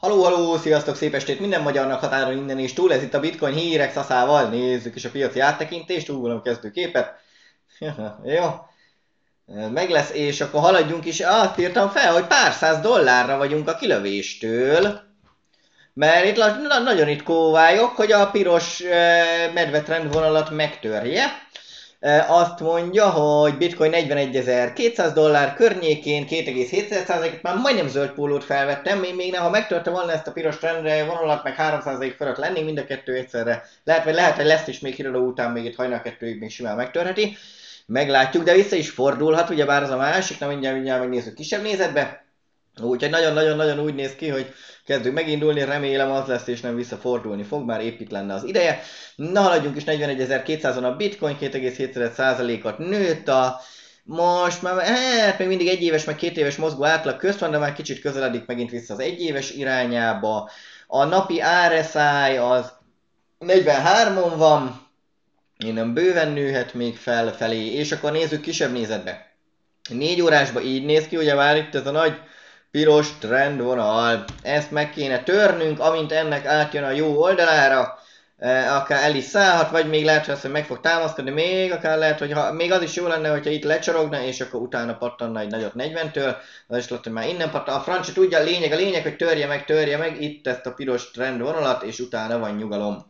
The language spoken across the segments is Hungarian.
Haló, haló, sziasztok, szép estét minden magyarnak határon innen és túl, ez itt a Bitcoin hírek szaszával, nézzük is a piaci áttekintést, úgulom kezdőképet. Jó, meg lesz, és akkor haladjunk is, azt írtam fel, hogy pár száz dollárra vagyunk a kilövéstől, mert itt nagyon itt kóvályok, hogy a piros medvetrend vonalat megtörje. Azt mondja, hogy Bitcoin 41.200 dollár környékén 2,7%-et, már majdnem zöld pólót felvettem, én még ha megtörte volna ezt a piros trendre vonalat, meg 3% fölött lennénk, mind a kettő egyszerre. Lehet, hogy lesz is még híradó után, még itt hajnal kettőig még simán megtörheti. Meglátjuk, de vissza is fordulhat, ugyebár az a másik, na mindjárt megnézzük kisebb nézetbe. Úgyhogy nagyon-nagyon úgy néz ki, hogy kezdünk megindulni, remélem az lesz és nem visszafordulni fog, bár épp itt lenne az ideje. Na haladjunk is 41.200-on a Bitcoin, 2,7%-ot nőtt most már, hát még mindig 1 éves, meg 2 éves mozgó átlag közt van, de már kicsit közeledik megint vissza az 1 éves irányába. A napi RSI az 43-on van, innen bőven nőhet még felfelé, és akkor nézzük kisebb nézetbe. 4 órásban így néz ki, ugye már itt ez a nagy piros trendvonal. Ezt meg kéne törnünk, amint ennek átjön a jó oldalára, akár el is szállhat, vagy még lehet, hogy meg fog támaszkodni, még akár lehet, hogy még az is jó lenne, hogyha itt lecsorogna, és akkor utána pattanna egy nagyot 40-től, az is lehet, hogy már innen pattan. A francia tudja, a lényeg, hogy törje meg itt ezt a piros trendvonalat, és utána van nyugalom.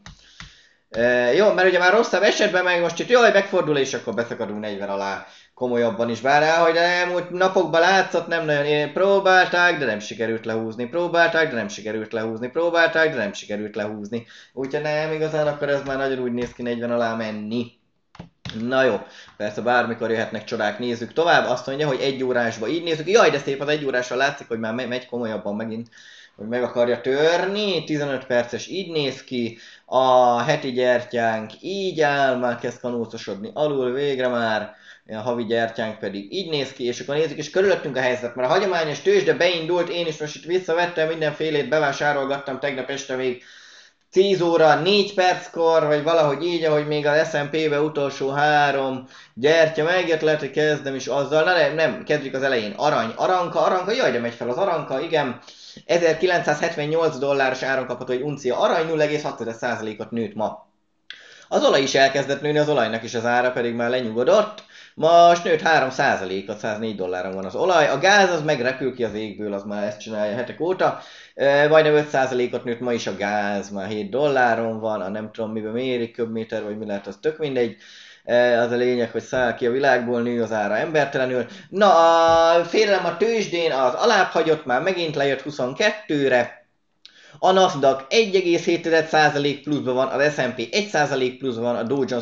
Jó, mert ugye már rosszabb esetben meg most itt jaj, megfordul, és akkor beszakadunk 40 alá komolyabban is. Bár ahogy elmúlt napokban látszott, nem nagyon próbálták, de nem sikerült lehúzni. Próbálták, de nem sikerült lehúzni. Próbálták, de nem sikerült lehúzni. Úgyhogy nem igazán, akkor ez már nagyon úgy néz ki 40 alá menni. Na jó, persze bármikor jöhetnek csodák, nézzük tovább. Azt mondja, hogy 1 órásba így nézzük. Jaj, de szép az 1 órásra látszik, hogy már megy komolyabban megint, hogy meg akarja törni. 15 perces így néz ki. A heti gyertyánk így áll, már kezd kanócosodni alul végre már. A havi gyertyánk pedig így néz ki, és akkor nézzük is körülöttünk a helyzet, mert a hagyományos tőzsde beindult, én is most itt visszavettem, mindenfélét bevásárolgattam tegnap este még 10 óra 4 perckor, vagy valahogy így, ahogy még az S&P-be utolsó 3 gyertya megjött, lehet, hogy kezdem is azzal, na nem, kezdjük az elején, aranka, jaj, de megy fel az aranka, igen, 1978 dolláros áron kapható egy uncia arany, 0,6%-ot nőtt ma. Az olaj is elkezdett nőni, az olajnak is az ára pedig már lenyugodott. Most nőtt 3%-ot, 104 dolláron van az olaj. A gáz az megrepül ki az égből, az már ezt csinálja hetek óta. Majdnem 5%-ot nőtt ma is a gáz, már 7 dolláron van, a nem tudom miben mérik, köbméter vagy mi lehet, az tök mindegy. Az a lényeg, hogy száll ki a világból, nő az ára embertelenül. Na, a félelem a tőzsdén az alább hagyott, már megint lejött 22-re. A Nasdaq 1,7% pluszban van, az S&P 1% pluszban van, a Dow Jones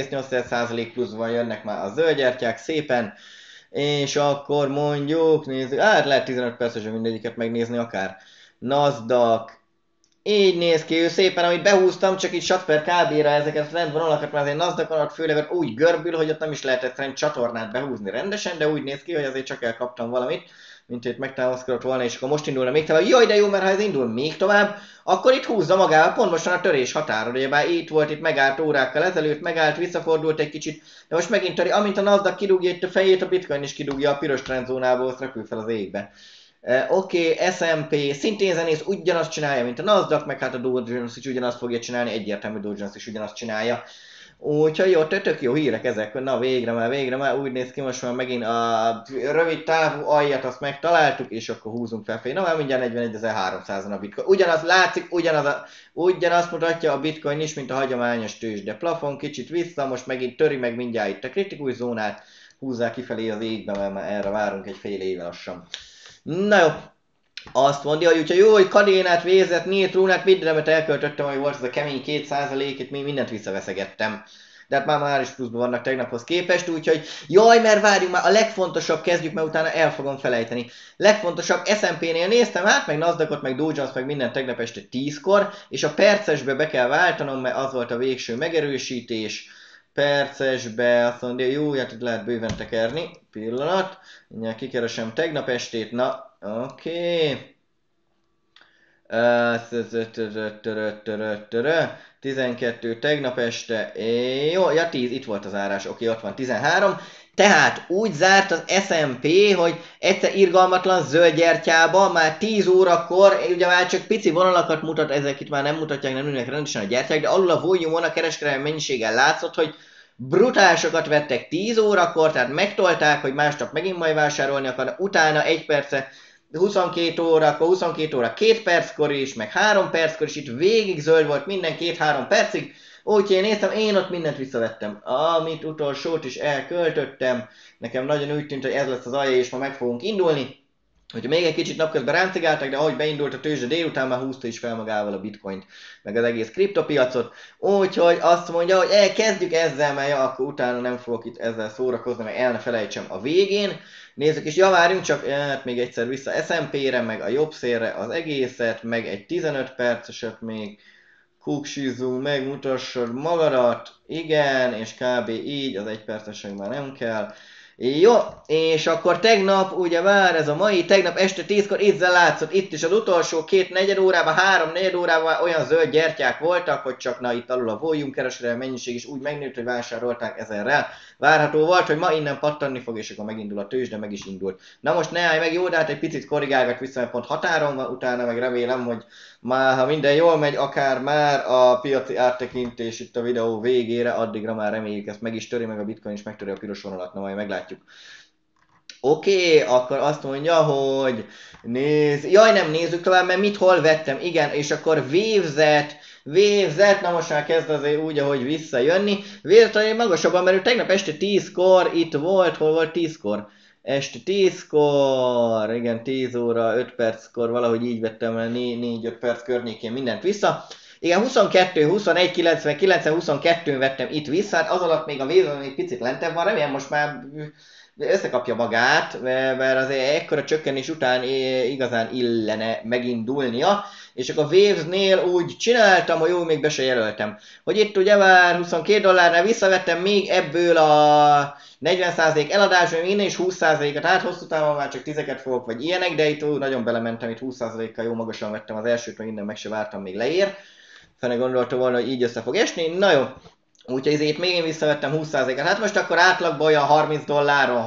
0,8% pluszban jönnek már a zöldgyertyák szépen, és akkor mondjuk, nézzük, hát lehet 15 percesen mindegyiket megnézni akár. Nasdaq, így néz ki, ő szépen, amit behúztam, csak itt sat per kb-ra ezeket a trendvonalakat, mert azért Nasdaq alatt főleg úgy görbül, hogy ott nem is lehetett trend csatornát behúzni rendesen, de úgy néz ki, hogy azért csak elkaptam valamit, mint itt megtámaszkodott volna, és akkor most indulna még tovább. Jaj, de jó, mert ha ez indul még tovább, akkor itt húzza magával pontosan a törés határon. Ugyebár itt volt, itt megállt órákkal ezelőtt, megállt, visszafordult egy kicsit, de most megint töri, amint a Nasdaq kidugja itt a fejét, a Bitcoin is kidugja a piros trendzónából, azt repül fel az égbe. Oké, S&P szintén zenész ugyanazt csinálja, mint a Nasdaq, meg hát a Dow Jones is ugyanazt fogja csinálni, egyértelmű Dow Jones is ugyanazt csinálja. Úgyhogy jó, tök jó hírek ezek, na végre már úgy néz ki, most már megint a rövid távú aljat azt megtaláltuk, és akkor húzunk felfelé. Na már mindjárt 41.300-on a Bitcoin. Ugyanaz látszik, ugyanazt mutatja a Bitcoin is, mint a hagyományos tőzsde. Plafon kicsit vissza, most megint töri meg mindjárt itt a kritikus zónát, húzzák kifelé az égbe, mert már erre várunk egy fél éve lassan. Na jó, azt mondja, hogy úgyhogy jó, hogy kadénát végzett, nyílt rúnát, mindenemet elköltöttem, hogy volt ez a kemény 2%-et, még mindent visszaveszegettem. De hát már is pluszban vannak tegnaphoz képest, úgyhogy jaj, mert várjunk már, a legfontosabb kezdjük, mert utána el fogom felejteni. Legfontosabb S&P-nél néztem hát, meg Nasdaqot, meg Dow Jones, meg minden tegnap este 10-kor, és a percesbe be kell váltanom, mert az volt a végső megerősítés. Percesbe azt mondja, jó, hát itt lehet bőven tekerni, pillanat, mindjárt kikeresem tegnap estét, na, oké. 12 tegnap este, jó, ja 10, itt volt az árás, oké, ott van 13, Tehát úgy zárt az S&P, hogy egyszer irgalmatlan zöld gyertyába, már 10 órakor, ugye már csak pici vonalakat mutat, ezek itt már nem mutatják, nem ülnek rendesen a gyertyák, de alul a volume-on a kereskedelmi mennyiséggel látszott, hogy brutálisokat vettek 10 órakor, tehát megtolták, hogy másnap megint majd vásárolni akarnak, utána 1 perce 22 órakor, 22 óra 2 perckor is, meg 3 perckor is, itt végig zöld volt minden 2-3 percig, úgyhogy én néztem, én ott mindent visszavettem. Amit utolsót is elköltöttem, nekem nagyon úgy tűnt, hogy ez lesz az alja, és ma meg fogunk indulni. Hogyha még egy kicsit napközben ráncigáltak, de ahogy beindult a tőzsde délután, már húzta is fel magával a bitcoint, meg az egész kriptopiacot. Úgyhogy azt mondja, hogy elkezdjük ezzel, mert ja, akkor utána nem fogok itt ezzel szórakozni, meg el ne felejtsem a végén. Nézzük is, várjunk csak hát még egyszer vissza S&P-re, meg a jobb szélre az egészet, meg egy 15 perceset még. Kuksizunk, megmutassad magadat, igen, és kb. Így, az 1 percesek már nem kell. Jó, és akkor tegnap, ugye vár ez a mai, tegnap este 10-kor ezzel látszott, itt is az utolsó 2 órában, 3 órában olyan zöld gyertyák voltak, hogy csak na itt alul a volume kereskedelmi mennyiség is úgy megnőtt, hogy vásárolták ezerrel. Várható volt, hogy ma innen pattanni fog, és akkor megindul a tőzsde, meg is indult. Na most ne állj meg, jó, de hát egy picit korrigálgat vissza, mert pont határon van, utána meg remélem, hogy már ha minden jól megy, akár már a piaci áttekintés itt a videó végére, addigra már reméljük ezt meg is töri, meg a bitcoin is megtöri a piros vonalat, na majd meglátjuk. Oké, akkor azt mondja, hogy jaj, nem nézzük tovább, mert mit hol vettem, igen, és akkor Wavezet, na most már kezd azért úgy, ahogy visszajönni. Wavezet azért magasabban, mert ő tegnap este 10-kor itt volt, hol volt 10-kor? Este 10-kor, igen, 10 óra, 5 perckor, valahogy így vettem el 4-5 perc környékén mindent vissza. Igen, 22, 21, 99, 22 vettem itt vissza, hát az alatt még a Wavez még picit lentebb van, remélem most már összekapja magát, mert azért ekkora csökkenés után igazán illene megindulnia, és akkor a Wavesnél úgy csináltam, hogy jó, még be se jelöltem, hogy itt ugye már 22 dollárnál visszavettem még ebből a 40% eladás, vagy innen is 20%-at, hát hosszú távon már csak 10-eket fogok, vagy ilyenek, de itt nagyon belementem, itt 20%-kal jó magasan vettem az elsőt, mert innen meg se vártam, még leér. Fene gondoltam volna, hogy így össze fog esni, na jó. Úgyhogy ezért még én visszavettem 20%-at. Hát most akkor átlagban olyan 30 dolláron,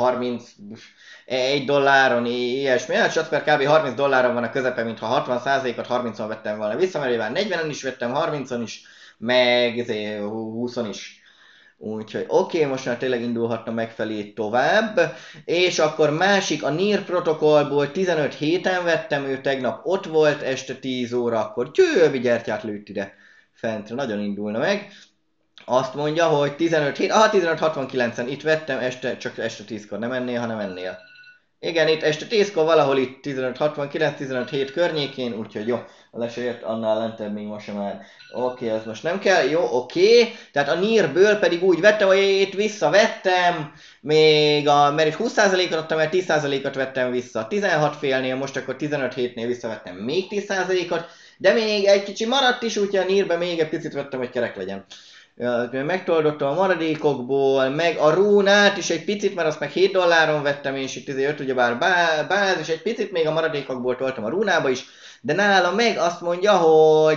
31 dolláron, ilyesmi. Hát Satper kb. 30 dolláron van a közepe, mintha 60%-ot 30-on vettem volna vissza, mert már 40-en is vettem, 30-on is, meg 20-on is. Úgyhogy oké, most már tényleg indulhatna megfelé tovább. És akkor másik, a NIR protokollból 15 héten vettem, ő tegnap ott volt este 10 óra, akkor csőbi gyertyát lőtt ide fentre, nagyon indulna meg. Azt mondja, hogy 15 hét, 15.69-en itt vettem, csak este 10-kor, nem ennél, hanem ennél. Igen, itt este 10-kor valahol itt 15.69, 15 hét környékén, úgyhogy jó, az esélyért annál lentebb még most sem már. Oké, ez most nem kell, jó, oké. Tehát a NIR-ből pedig úgy vettem, hogy itt visszavettem, még mert itt 20%-ot adtam, mert 10%-ot vettem vissza. 16 félnél, most akkor 15 hétnél visszavettem még 10%-ot, de még egy kicsi maradt is, úgyhogy a NIR-be még egy picit vettem, hogy kerek legyen. Megtoldottam a maradékokból, meg a rúnát is egy picit, mert azt meg 7 dolláron vettem, és itt 5 ugyebár bázis, egy picit még a maradékokból toltam a rúnába is, de nála meg azt mondja, hogy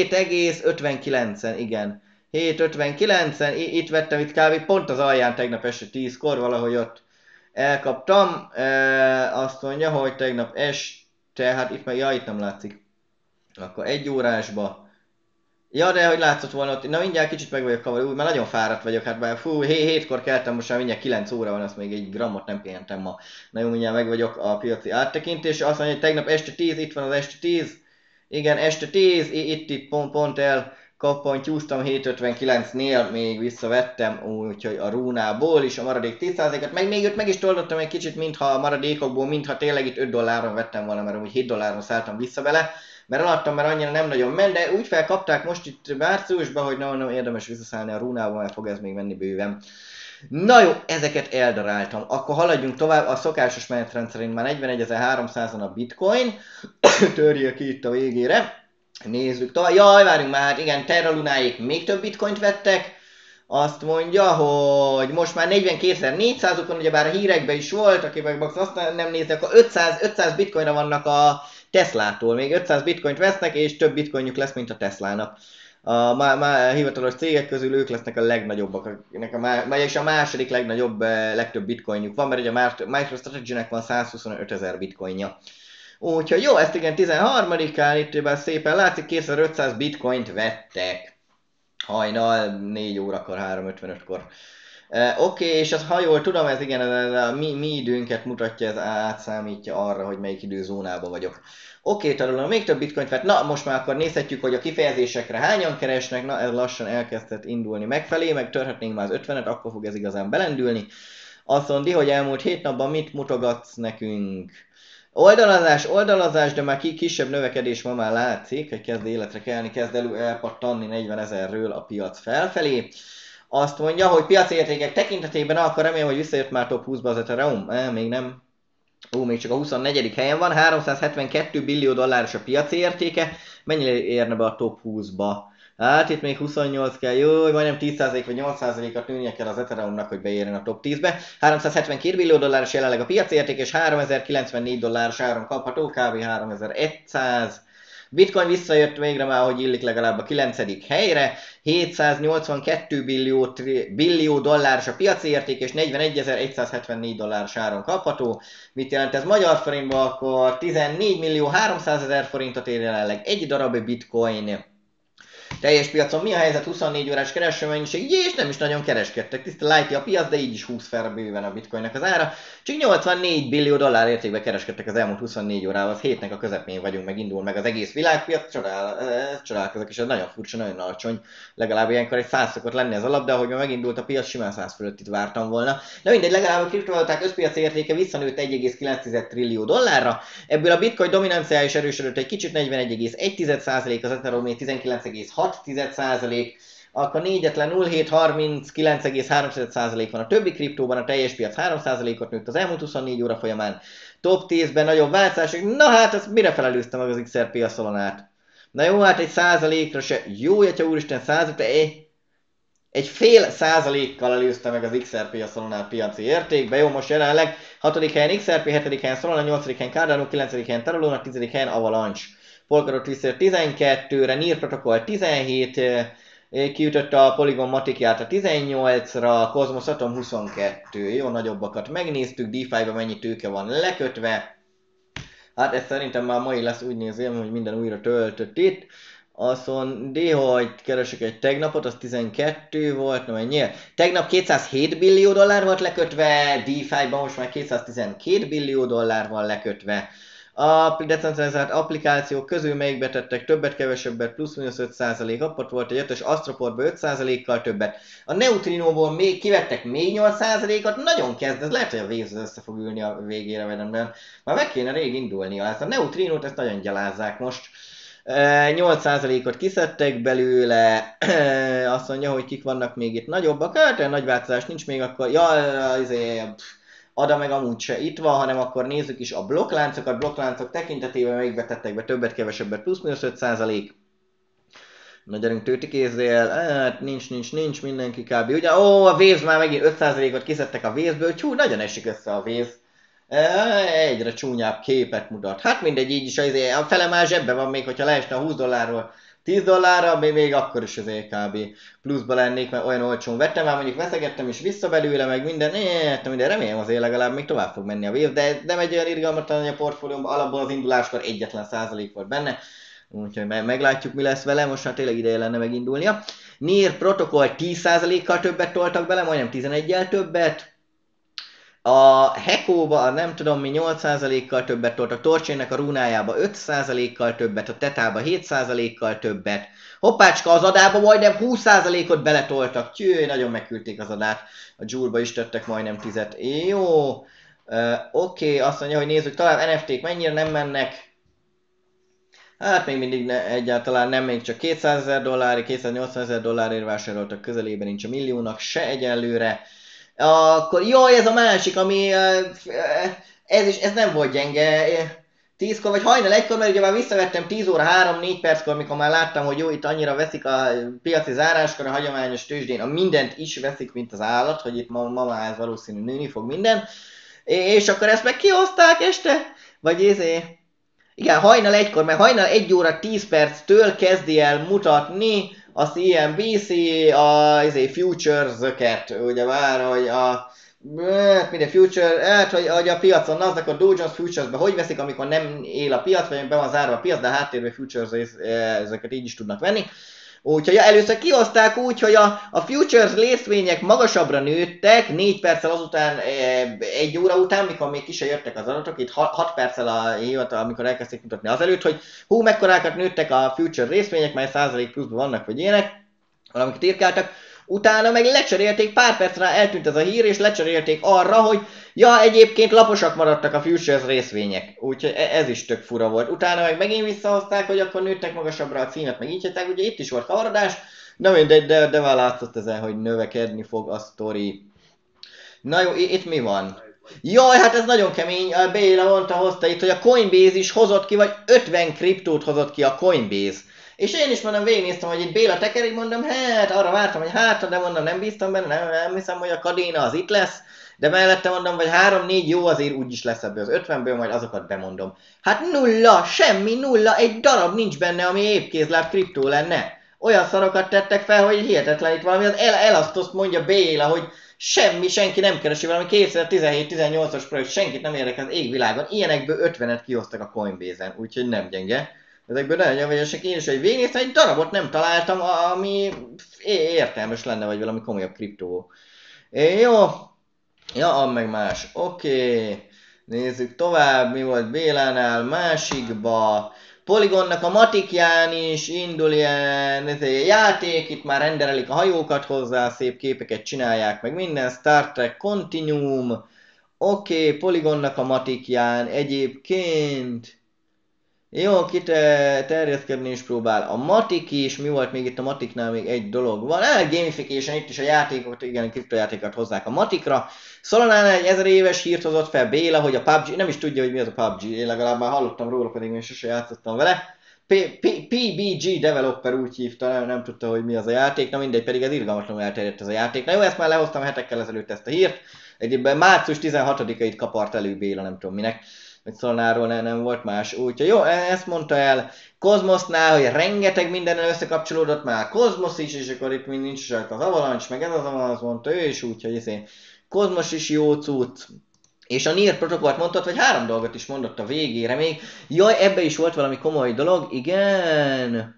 7,59-en, igen. 7,59-en, itt vettem, itt kb. Pont az alján tegnap este 10-kor, valahogy ott elkaptam. Azt mondja, hogy tegnap este, hát itt meg, ja, itt nem látszik. Akkor 1 órásba. Ja, de hogy látszott volna ott, na mindjárt kicsit meg vagyok kavaró, már nagyon fáradt vagyok, hát már 7-kor keltem, most már mindjárt 9 óra van, azt még egy grammot nem pihentem ma. Na jó, mindjárt meg vagyok a piaci áttekintés, azt mondja, hogy tegnap este 10, itt van az este 10, igen, este 10, itt pont el kappantyúztam 7.59-nél, még visszavettem, úgyhogy a rúnából is a maradék 10%-at, meg még őt meg is toldottam egy kicsit, mintha a maradékokból, mintha tényleg itt 5 dolláron vettem volna, mert úgy 7 dolláron szálltam vissza vele, mert eladtam, mert annyira nem nagyon ment, de úgy felkapták most itt márciusban, hogy nem érdemes visszaszállni a rúnába, mert fog ez még menni bőven. Na jó, ezeket eldaráltam. Akkor haladjunk tovább, a szokásos menetrend szerint már 41.300-on a bitcoin, törjél ki itt a végére. Nézzük tovább. Jaj, várjunk már, igen, Terra Lunáék még több bitcoint vettek. Azt mondja, hogy most már 42.400-ukon, ugyebár a hírekben is volt, aki meg azt nem nézni, akkor 500 bitcoinra vannak a Teslától. Még 500 bitcoint vesznek, és több bitcoinjuk lesz, mint a Teslának. a hivatalos cégek közül ők lesznek a legnagyobbak, vagyis a második legnagyobb, legtöbb bitcoinjuk van, mert ugye a MicroStrategy-nek van 125 000 bitcoinja. Úgyhogy jó, ezt igen 13-án itt szépen látszik, 2500 bitcoint vettek. Hajnal 4 órakor, 3:55-kor. Oké, és az, ha jól tudom, ez igen, ez a mi időnket mutatja, ez átszámítja arra, hogy melyik időzónában vagyok. Oké, tanulom, még több bitcoint vett. Na, most már akkor nézhetjük, hogy a kifejezésekre hányan keresnek. Na, ez lassan elkezdett indulni megfelé, meg törhetnénk már az 50-et, akkor fog ez igazán belendülni. Azt mondja, hogy elmúlt 7 napban mit mutogatsz nekünk? Oldalazás, de már kisebb növekedés ma már látszik, hogy kezd életre kelni, kezd elpattanni 40 000-ről a piac felfelé. Azt mondja, hogy piaci értékek tekintetében, akkor remélem, hogy visszajött már top 20-ba az Ethereum. Még nem. Még csak a 24. helyen van, 372 billió dolláros a piaci értéke. Mennyire érne be a top 20-ba? Hát itt még 28 kell, jó, majdnem 10% vagy 8%-at nőnie kell az Ethereumnak, hogy beérjen a top 10-be. 372 billió dolláros jelenleg a piaci érték, és 3094 dolláros áron kapható, kb. 3100. Bitcoin visszajött végre már, hogy illik legalább a 9. helyre, 782 billió dolláros a piaci érték, és 41.174 dolláros áron kapható. Mit jelent ez magyar forintban? Akkor 14.300.000 forintot ér jelenleg egy darab bitcoin. Teljes piacon mi a helyzet? 24 órás keresőmennyiség, és nem is nagyon kereskedtek. Tiszta lighty a piac, de így is 20 fel bőven a bitcoinnak az ára. Csak 84 billió dollár értékben kereskedtek az elmúlt 24 órával, az hétnek a közepén vagyunk, meg indul meg az egész világpiac. Csodálkozok, és ez nagyon furcsa, nagyon alacsony. Legalább ilyenkor egy 100 szokott lenni az alap, de ahogy megindult a piac, simán 100 fölött itt vártam volna. De mindegy, legalább a kriptovaluták összpiaci értéke visszanőtt 1,9 trillió dollárra. Ebből a bitcoin dominanciája is erősödött egy kicsit, 41,1%, az Ethereum 19,6%, akkor négyetlen 0,739,3% van a többi kriptóban, a teljes piac 3%-ot nőtt az elmúlt 24 óra folyamán. Top 10-ben nagyobb változások, na hát ezt mire felelőzte meg az XRP a Solanát? Na jó, hát egy százalékra se, jó, atya úristen, egy fél százalékkal előzte meg az XRP a Solana piaci értékbe. Jó, most jelenleg 6. helyen XRP, 7. helyen Solana, 8. helyen Cardano, 9. helyen Terra, 10. helyen Avalanche. Polkadot visszajött 12-re, NIR protokoll 17, kiütötte a Polygon Matikját a 18-ra, Cosmos Atom 22. Jó, nagyobbakat megnéztük, DeFi-ba mennyi tőke van lekötve. Hát ez szerintem már mai lesz, úgy nézem, hogy minden újra töltött itt. Azt mondja, hogy keresek egy tegnapot, az 12 volt, nem ennyi. Tegnap 207 billió dollár volt lekötve, DeFi-ban most már 212 billió dollár van lekötve. A decentralizált applikációk közül melyikbe tettek többet, kevesebbet, plusz-minusz 5%, apport volt egy 5-ös, Astroportba 5%-kal többet. A Neutrinóból még kivettek még 8%-ot, nagyon kezd, ez lehet, hogy a Waves össze fog ülni a végére, vagy nem, már meg kéne rég indulnia. Ezt a Neutrinót ezt nagyon gyalázzák most. 8%-ot kiszedtek belőle, azt mondja, hogy kik vannak még itt nagyobbak, hát olyan nagy változás nincs még, akkor Ada meg amúgy se itt van, hanem akkor nézzük is a blokkláncokat, blokkláncok tekintetében melyikbe tettek be többet, kevesebbet, plusz-minusz 5%. Na gyerünk tőtikézzél, hát nincs mindenki kb. Ugye, a Waves már megint 5%-ot kiszedtek a Wavesből, nagyon esik össze a Waves. Egyre csúnyább képet mutat. Hát mindegy, így is a fele már zsebben van még, hogyha leesne a 20 dollárról 10 dollárra, még akkor is azért kb. Pluszba lennék, mert olyan olcsón vettem, már mondjuk veszegettem is vissza belőle, meg minden, remélem azért legalább még tovább fog menni a Wave, de nem egy olyan irgalmatlan, hogy a portfóliómban alapból az induláskor egyetlen százalék volt benne, úgyhogy meglátjuk mi lesz vele, most már tényleg ideje lenne megindulnia. NIR protokoll 10%-kal többet toltak bele, majdnem 11-jel többet. A Hekóba, nem tudom mi, 8%-kal többet toltak, Torchainnek a runájába 5%-kal többet, a Tetába 7%-kal többet. Hoppácska, az adába majdnem 20%-ot beletoltak, nagyon megküldték az adát. A Joule-ba is tettek majdnem 10-et. Jó, oké, azt mondja, hogy nézzük tovább, NFT-k mennyire nem mennek. Hát még mindig egyáltalán nem, még csak 200 000 dollárért, 280 000 dollárért vásároltak, közelében nincs a milliónak se egyelőre. Akkor jó, ez a másik, ami ez nem volt gyenge. 10-kor vagy hajnal 1-kor, mert ugye már visszavettem 10 óra 3-4 perckor, amikor már láttam, hogy jó, itt annyira veszik a piaci záráskor, a hagyományos tőzsdén, a mindent is veszik, mint az állat, hogy itt ma már ez valószínű nőni fog minden. És akkor ezt meg kihozták este, vagy igen, hajnal 1-kor, mert hajnal 1 óra 10 perctől kezdi el mutatni a CNBC, futures-öket, ugye már, hogy minden future, hogy a piacon, azok a Dow Jones Futures-be hogy veszik, amikor nem él a piac, vagy be van zárva a piac, de a háttérben futures ezeket így is tudnak venni. Úgyhogy először kihozták úgy, hogy a futures részvények magasabbra nőttek, 4 perccel azután, 1 óra után, mikor még ki se jöttek az adatok, itt 6 perccel amikor elkezdték mutatni azelőtt, hogy mekkorákat nőttek a future részvények, mely százalék pluszban vannak, vagy ilyenek, valamiket írkáltak. Utána meg lecserélték, pár percre eltűnt ez a hír, és lecserélték arra, hogy ja, egyébként laposak maradtak a futures részvények. Úgyhogy ez is tök fura volt. Utána meg megint visszahozták, hogy akkor nőttek magasabbra a címet, meg így hettek, ugye itt is volt kavarodás. Na mindegy, de már látszott ezen, hogy növekedni fog a sztori. Na jó, itt mi van? Jaj, hát ez nagyon kemény, a Béla mondta, hozta itt, hogy a Coinbase is hozott ki, vagy 50 kriptót hozott ki a Coinbase. És én is mondom, végignéztem, hogy itt Béla tekerik, mondom, hát arra vártam, hogy hát, de mondom, nem bíztam benne, nem hiszem, hogy a Kadéna az itt lesz, de mellette mondom, vagy 3-4 jó azért úgyis lesz ebből az 50-ből, majd azokat bemondom. Hát nulla, semmi, nulla, egy darab nincs benne, ami épkézláb kriptó lenne. Olyan szarokat tettek fel, hogy hihetetlen, itt valami az elasztoszt mondja Béla, hogy semmi, senki nem keresi, valami 2017-18-as projekt, senkit nem érdekel az égvilágon. Ilyenekből 50-et kihoztak a Coinbase-en, úgyhogy nem gyenge. Ezekből nagyon nyomvegyesek, én is, hogy végignéztem, egy darabot nem találtam, ami értelmes lenne, vagy valami komolyabb kriptó. Jó. Ja, meg más. Oké. Nézzük tovább, mi volt Bélánál, másikba. Polygonnak a matikján is indul ilyen játék, itt már renderelik a hajókat hozzá, szép képeket csinálják, meg minden, Star Trek Continuum. Oké, Polygonnak a matikján egyébként... Jó, terjeszkedni is próbál. A Matic is, mi volt még itt a Maticnál, még egy dolog van. Gamification, itt is a játékokat, igen, a kriptojátékokat hozzák a Maticra. Solanánál egy 1000 éves hírt hozott fel Béla, hogy a PUBG, nem is tudja, hogy mi az a PUBG, én legalább már hallottam róla, pedig még sose játszottam vele. PBG Developer úgy hívta, nem tudta, hogy mi az a játék, na mindegy, pedig ez irgalmatlanul elterjedt ez a játék. Na jó, ezt már lehoztam hetekkel ezelőtt ezt a hírt. Egyébben március 16-ait kapart elő Béla, nem tudom minek. Vagy Solanáról nem volt más. Úgyhogy jó, ezt mondta el Cosmosnál, hogy rengeteg mindennel összekapcsolódott már Cosmos is, és akkor itt mind nincs az Avalanche, meg ez az Avalanche, mondta ő is, úgyhogy Cosmos is jó cucc. És a NIR protokollt mondott, vagy 3 dolgot is mondott a végére még. Jaj, ebbe is volt valami komoly dolog, igen.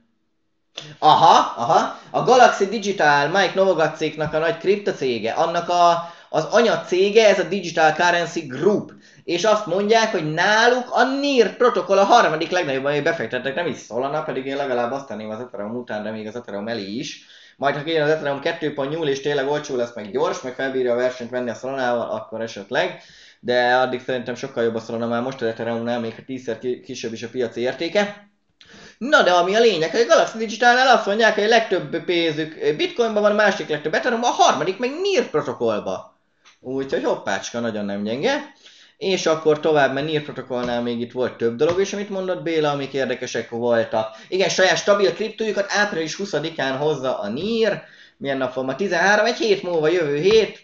Aha, a Galaxy Digital, Mike Novogratszéknak a nagy kriptocége, annak az anyacége, ez a Digital Currency Group. És azt mondják, hogy náluk a NIR protokoll a harmadik legnagyobb, amit befektettek, nem is Solana, pedig én legalább azt tenném az Ethereum után, de még az Ethereum elé is. Majd ha kijön az Ethereum 2.0 és tényleg olcsó lesz, meg gyors, meg felbírja a versenyt venni a Solanával, akkor esetleg. De addig szerintem sokkal jobb a Solana, már most az Ethereumnál még 10-szer kisebb is a piaci értéke. Na de ami a lényeg, hogy a Galaxy Digitalnál azt mondják, hogy a legtöbb pénzük Bitcoinban van, a másik legtöbb Ethereumban, a harmadik meg NIR protokollba. Úgyhogy hoppácska, nagyon nem gyenge. És akkor tovább, mert NIR protokollnál még itt volt több dolog is, amit mondott Béla, amik érdekesek voltak. Igen, saját stabil kriptójukat április 20-án hozza a NIR. Milyen nap van ma? 13, egy hét múlva, jövő hét,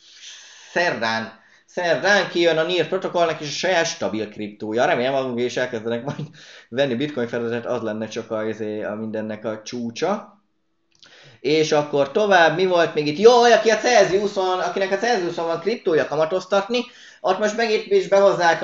szerdán kijön a NIR protokollnak és a saját stabil kriptója. Remélem magunk is elkezdenek majd venni bitcoin fedezetet, az lenne csak a mindennek a csúcsa. És akkor tovább, mi volt még itt? Jaj, akinek a Celsiuson van kriptója kamatoztatni, ott most megint is behozzák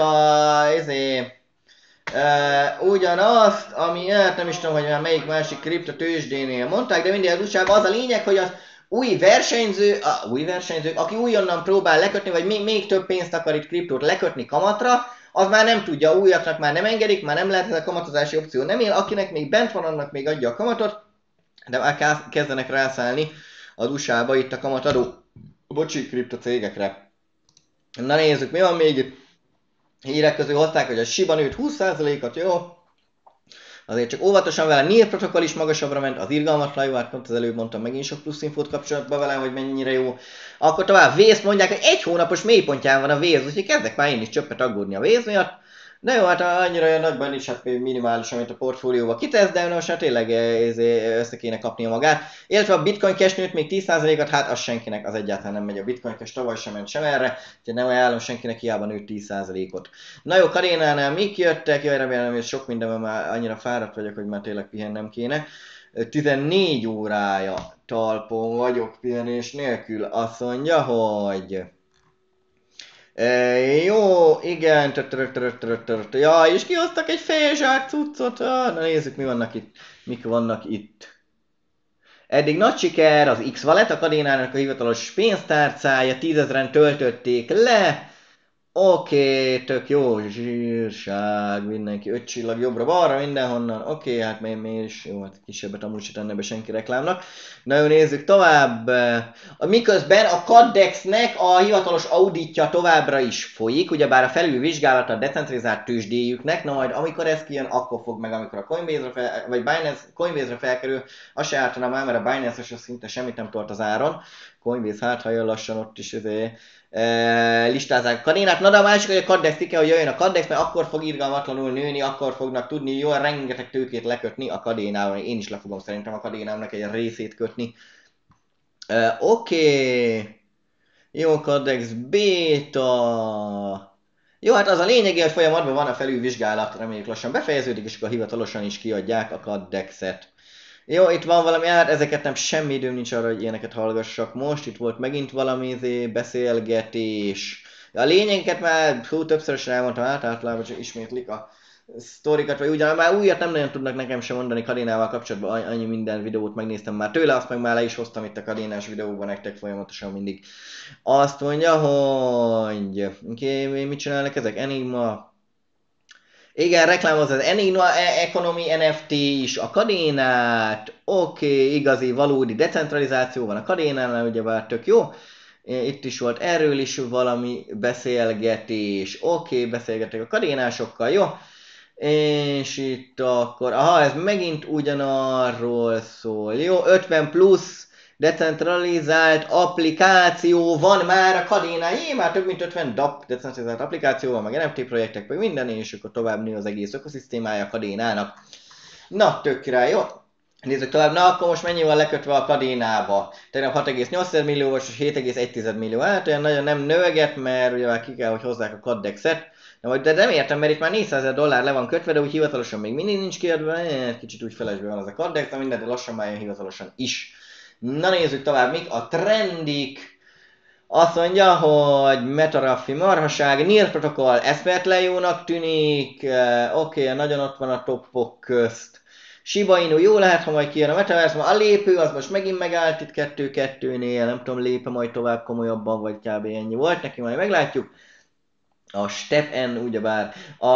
ugyanazt, ami, nem is tudom, hogy már melyik másik kriptotőzsdénél mondták, de mindig az USA-ban az a lényeg, hogy az új versenyző, aki újonnan próbál lekötni, vagy még több pénzt akar itt kriptót lekötni kamatra, az már nem tudja, újaknak már nem engedik, már nem lehet ez a kamatozási opció nem él, akinek még bent van, annak még adja a kamatot, de már kezdenek rászállni az USA-ba itt a kamatadó, kriptocégekre. Na nézzük, mi van még itt. Hírek közül hozták, hogy a Shiba nőtt 20%-at, jó? Azért csak óvatosan vele, NIR protokoll is magasabbra ment, az irgalmatlan jó, hát pont az előbb mondtam megint sok plusz infót kapcsolatban vele, hogy mennyire jó. Akkor tovább Waze mondják, hogy 1 hónapos mélypontján van a Waze, úgyhogy kezdek már én is csöppet aggódni a Waze miatt. Na jó, hát annyira olyan nagyban is, hát minimális, amit a portfólióba kitesz, de most hát tényleg össze kéne kapnia magát. Illetve a Bitcoin Cash nőtt még 10%-at, hát az senkinek, az egyáltalán nem megy. A Bitcoin Cash tavaly sem ment sem erre, úgyhogy nem ajánlom senkinek, hiába nőtt 10%-ot. Na jó, Karénánál mik jöttek? Jaj, remélem, hogy sok mindenben már annyira fáradt vagyok, hogy már tényleg pihennem kéne. 14 órája talpon vagyok pihenés nélkül. Azt mondja, hogy... Jó, igen, ja, és kihoztak egy félzsák cuccot, na nézzük, mik vannak itt. Eddig nagy siker az X-Wallet, a Kadénának a hivatalos pénztárcája, 10 000-en töltötték le. Oké, tök jó, zsírság, mindenki 5 csillag jobbra-balra, mindenhonnan. Oké, hát mi is, jó, hát kisebbet amúgy se tenne be senki reklámnak. Na jó, nézzük tovább. Miközben a Caddexnek a hivatalos auditja továbbra is folyik, ugyebár a felülvizsgálata a decentralizált tőzsdéjüknek, na majd amikor ez kijön, akkor fog meg, amikor a Coinbase-re vagy Coinbase-re felkerül, azt se ártanám már, mert a Binance-es szinte semmit nem tolt az áron. Coinbase hát, ha jön lassan ott is listázzák a Kadénát. Na de a másik, hogy a Caddex ki kell, hogy jöjjön a Caddex, mert akkor fog irgalmatlanul nőni, akkor fognak tudni jól rengeteg tőkét lekötni a Kadénával. Én is le fogom szerintem a Kadénámnak egy részét kötni. Oké. Jó, Caddex Beta. Jó, hát az a lényegi, hogy folyamatban van a felülvizsgálat, reméljük lassan befejeződik, és akkor hivatalosan is kiadják a Caddexet. Jó, itt van valami, hát ezeket nem semmi időm nincs arra, hogy ilyeneket hallgassak most. Itt volt megint valami beszélgetés. A lényeket már többszörösen elmondtam, általában csak ismétlik a sztorikat, vagy ugyan már újat nem nagyon tudnak nekem sem mondani Kadénával kapcsolatban, annyi minden videót megnéztem már tőle, azt meg már le is hoztam itt a Kadénás videóban nektek folyamatosan mindig. Azt mondja, hogy mit csinálnak ezek? Enigma. Igen, reklámoz az Enigma Economy NFT is a Kadénát. Oké, igazi, valódi decentralizáció van a Kadénánál, ugyebár tök jó. Itt is volt erről is valami beszélgetés. Oké, beszélgetek a kadénásokkal, jó? És itt akkor, ez megint ugyanarról szól. Jó, 50 plusz decentralizált applikáció van már a Kadénán. Már több mint 50 DApp decentralizált applikáció van, meg NFT projektek, meg minden, és akkor tovább nő az egész ökoszisztémája a Kadénának. Na, tök király, jó? Nézzük tovább, na akkor most mennyi van lekötve a Kadénába? Tegnap 6,8 millió volt, és 7,1 millió. Hát olyan nagyon nem növeget, mert ugye már ki kell, hogy hozzák a Caddexet. De nem értem, mert itt már $400,000 le van kötve, de úgy hivatalosan még mindig nincs kiadva. Kicsit úgy felesbe van az a Caddex, de minden, de lassan már jön hivatalosan is. Na nézzük tovább, mik a trendik. Azt mondja, hogy Metaraffi marhaság, NIR protokoll eszméletlen jónak tűnik. Oké, nagyon ott van a toppok közt. Shiba Inu jó lehet, ha majd kijön a Metaverse, a lépő az most megint megállt itt 2-2-nél, nem tudom, lépe majd tovább komolyabban, vagy kb. Ennyi volt, neki majd meglátjuk. A STEPN, ugyebár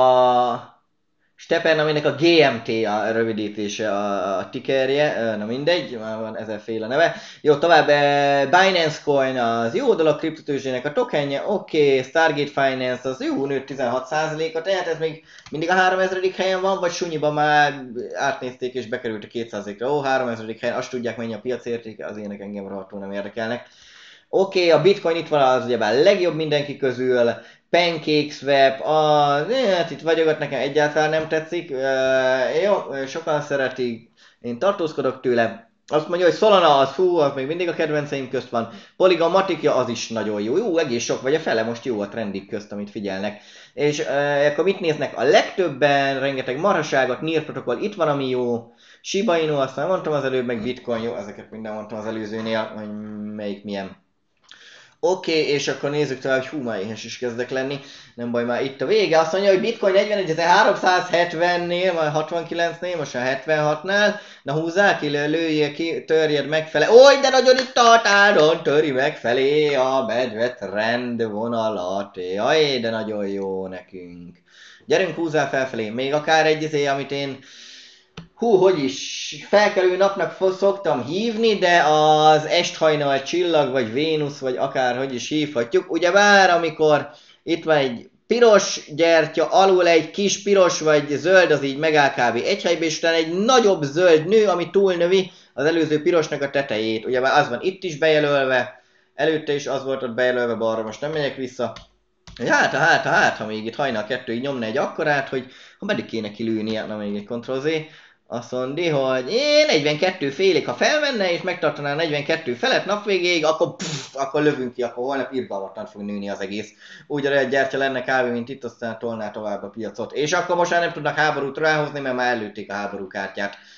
a STEPN, aminek a GMT a rövidítése a tickerje, na mindegy, már van ezerféle neve. Jó, tovább Binance Coin az jó dolog, kriptotőzsdének a tokenje, oké, Stargate Finance az jó, nőtt 16%-ot, tehát ez még mindig a 3000. helyen van, vagy sunyiban már átnézték és bekerült a 200-ra. 3000. helyen, azt tudják mennyi a piacértéke, az ének engem rohadtul nem érdekelnek. Oké, a Bitcoin itt van, az ugyebár legjobb mindenki közül, PancakeSwap, hát itt vagyok, nekem egyáltalán nem tetszik, jó, sokan szeretik, én tartózkodok tőle. Azt mondja, hogy Solana az még mindig a kedvenceim közt van. Polygon Maticja az is nagyon jó. Jó, egész sok vagy a fele most jó a trendik közt, amit figyelnek. És akkor mit néznek a legtöbben, rengeteg marhaságot, NIR protokoll itt van, ami jó. Shiba Inu, azt már mondtam az előbb, meg Bitcoin, jó, ezeket minden mondtam az előzőnél, hogy melyik milyen. Oké, és akkor nézzük tovább, hogy már éhes is kezdek lenni. Nem baj, már itt a vége. Azt mondja, hogy Bitcoin 41.370-nél, vagy 69-nél, most a 76-nál. Na húzzál ki, lőjél ki, törjed megfele. Oly, de nagyon itt a határon, törj megfelé a medve trend vonalat. Jaj, de nagyon jó nekünk. Gyerünk, húzzál felfelé. Még akár egy amit én hogy is, felkelő napnak szoktam hívni, de az esthajnal csillag, vagy Vénusz, vagy akár hogy is hívhatjuk. Ugyebár, amikor itt van egy piros gyertya, alul egy kis piros vagy zöld, az így megáll kb. Egy helyben, és utána egy nagyobb zöld nő, ami túlnövi az előző pirosnak a tetejét. Ugyebár az van itt is bejelölve, előtte is az volt ott bejelölve, balra most nem megyek vissza. Hát, ha még itt hajnal 2 így nyomna egy akkorát, hogy ha meddig kéne kilőnie, na még egy Ctrl-Z. Azt mondja, hogy 42 félig, ha felmenne és megtartaná 42 felett napvégéig, akkor lövünk ki, akkor holnap irgalmatlan fog nőni az egész. Úgy olyan gyertya lenne kb. Mint itt, aztán tolná tovább a piacot. És akkor most már nem tudnak háborút ráhozni, mert már előtték a háború kártyát.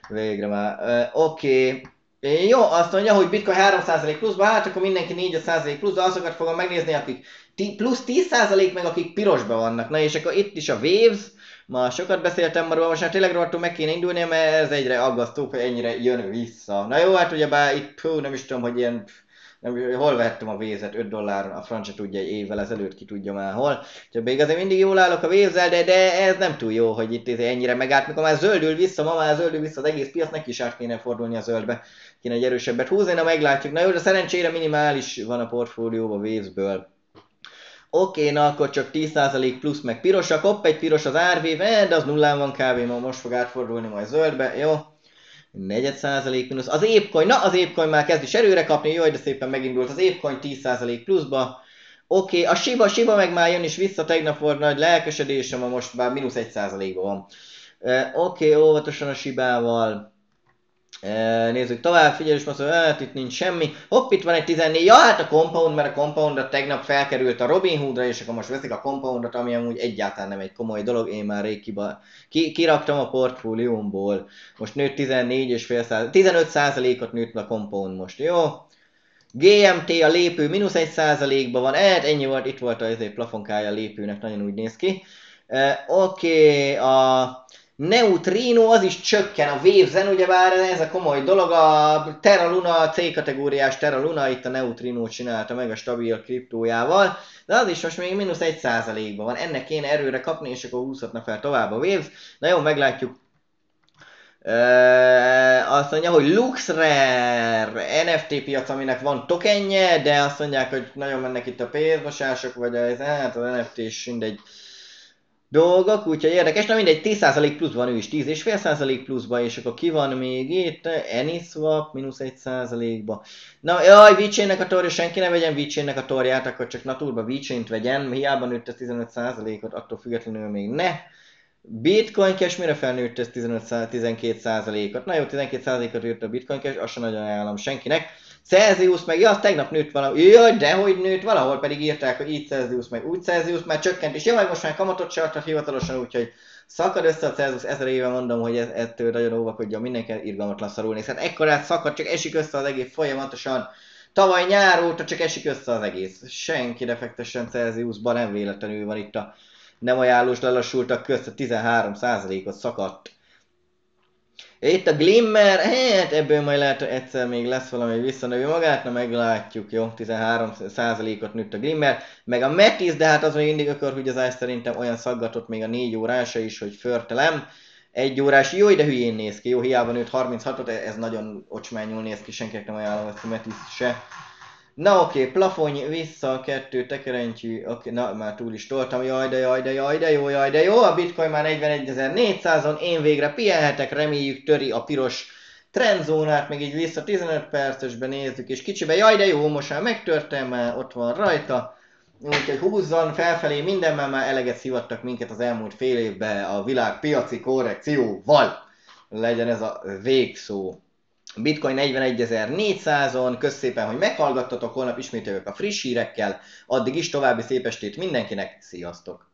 Végre már. Oké. Jó, azt mondja, hogy Bitcoin 3% pluszba, hát akkor mindenki 4-5% pluszba, azokat fogom megnézni, akik plusz 10% meg akik pirosba vannak. Na és akkor itt is a Waves, ma sokat beszéltem ma róla, most már tényleg rohadtul meg kéne indulni, mert ez egyre aggasztóbb, hogy ennyire jön vissza. Na jó, hát ugyebár itt, nem is tudom, hogy ilyen, nem, hol vettem a Waves-et 5 dolláron, a francia tudja, egy évvel ezelőtt, ki tudja már hol. Úgyhogy még azért mindig jól állok a Waves-el, de ez nem túl jó, hogy itt ennyire megállt, mikor már zöldül vissza, ma már zöldül vissza az egész piac, neki is át kéne fordulni a zöldbe, kéne egy erősebbet húzni, na meglátjuk. Na jó, de szerencsére minimális van a portfólióba Waves-ből. Oké, na akkor csak 10% plusz meg pirosak, hopp, egy piros az árvéve, de az nullán van kb. Ma most fog átfordulni majd zöldbe, jó? 4% mínusz. Az ApeCoin, na az ApeCoin már kezd is erőre kapni, jó, de szépen megindult az ApeCoin 10% pluszba. Oké, a Shiba meg már jön is vissza, tegnap volt nagy lelkesedése, ma most már mínusz 1%-ban van. Oké, óvatosan a Shibával. Nézzük tovább, figyelj, most mondja, hát itt nincs semmi. Hopp, itt van egy 14, ja hát a Compound, mert a Compoundot tegnap felkerült a Robinhoodra, és akkor most veszik a Compoundot, ami amúgy egyáltalán nem egy komoly dolog, én már rég kiraktam a portfóliómból. Most nőtt 15%-ot nőtt a Compound most, jó? GMT a lépő mínusz 1%-ban van, ennyi volt, itt volt az plafonkája a lépőnek, nagyon úgy néz ki. Oké, a Neutrino az is csökken a Waves-en, ugyebár ez a komoly dolog, a Terra Luna, C-kategóriás Terra Luna, itt a Neutrino csinálta meg a stabil kriptójával, de az is most még mínusz 1%-ban van, ennek kéne erőre kapni, és akkor húzhatna fel tovább a Waves. Na jó, meglátjuk. Azt mondja, hogy LuxRare NFT piac, aminek van tokenje, de azt mondják, hogy nagyon mennek itt a pénzmosások, vagy az NFT-s mindegy dolgok, úgyhogy érdekes, na mindegy, 10% pluszban ő is, 10,5% pluszban, és akkor ki van még itt? Anyiswap, mínusz 1%-ba. Na jaj, VeChainnek a torja, senki ne vegyen VeChainnek a torját, akkor csak naturba VeChaint vegyen, hiába nőtt ez 15%-ot, attól függetlenül még ne. Bitcoin Cash mire felnőtt ez 12%-ot? Na jó, 12%-ot jött a Bitcoin Cash, azt sem nagyon ajánlom senkinek. Celsius meg, ja, az tegnap nőtt valami, jaj, dehogy nőtt, valahol pedig írták, hogy így Celsius meg úgy Celsius, már csökkent, és jaj, most már kamatot se adhat hivatalosan, úgyhogy szakad össze a Celsius, 1000 éve mondom, hogy ettől nagyon óvakodjon mindenki, irgalmatlan szarul néz. Hát ekkorát szakad, csak esik össze az egész folyamatosan. Tavaly nyár óta csak esik össze az egész. Senki ne fektessen Celsiusba, nem véletlenül van itt a nem ajánlós lelassultak közt, a 13%-ot szakadt. Itt a Glimmer, hát ebből majd lehet, hogy egyszer még lesz valami visszanövő magát, na meglátjuk, jó, 13%-ot nőtt a Glimmer, meg a Metis, de hát az még mindig ökörhúgyazás szerintem olyan szaggatott még a 4 órása is, hogy förtelem. 1 órás, jó, de hülyén néz ki, jó, hiába nőtt 36-ot, ez nagyon ocsmányul néz ki, senkinek nem ajánlom ezt a Metis se. Na oké, plafonj vissza, 2 tekerentyű, oké, na már túl is toltam, jaj de jó, a Bitcoin már 41.400-on, én végre pihenhetek, reméljük töri a piros trendzónát, meg így vissza 15 percesben nézzük, és kicsibe, jaj de jó, most már megtörtem, már ott van rajta, úgyhogy húzzon felfelé, mindenben már eleget szivattak minket az elmúlt fél évben a világ piaci korrekcióval, legyen ez a végszó. Bitcoin 41.400-on, kösz szépen, hogy meghallgattatok, holnap ismét jövök a friss hírekkel, addig is további szép estét mindenkinek, sziasztok!